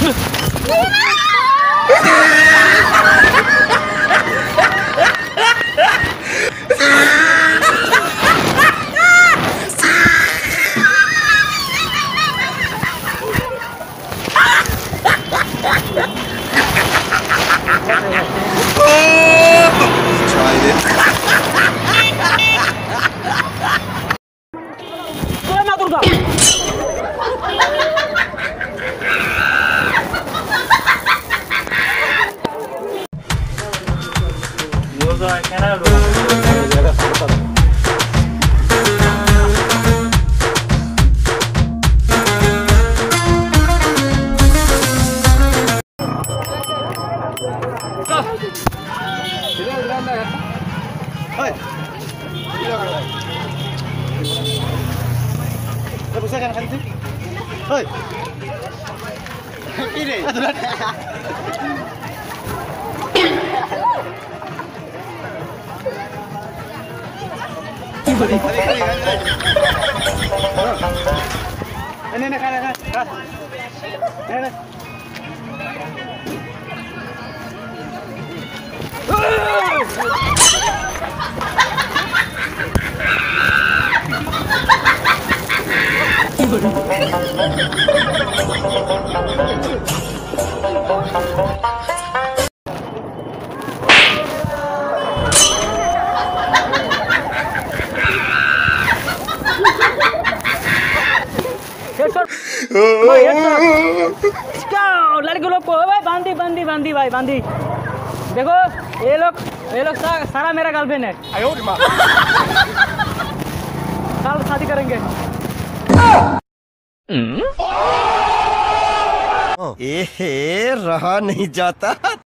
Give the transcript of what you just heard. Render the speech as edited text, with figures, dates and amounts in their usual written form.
लड़के लोग को बांधी बांधी बांधी भाई बांधी। देखो ये लोग सारा मेरा गर्लफ्रेंड है। कल शादी करेंगे। रहा नहीं जाता।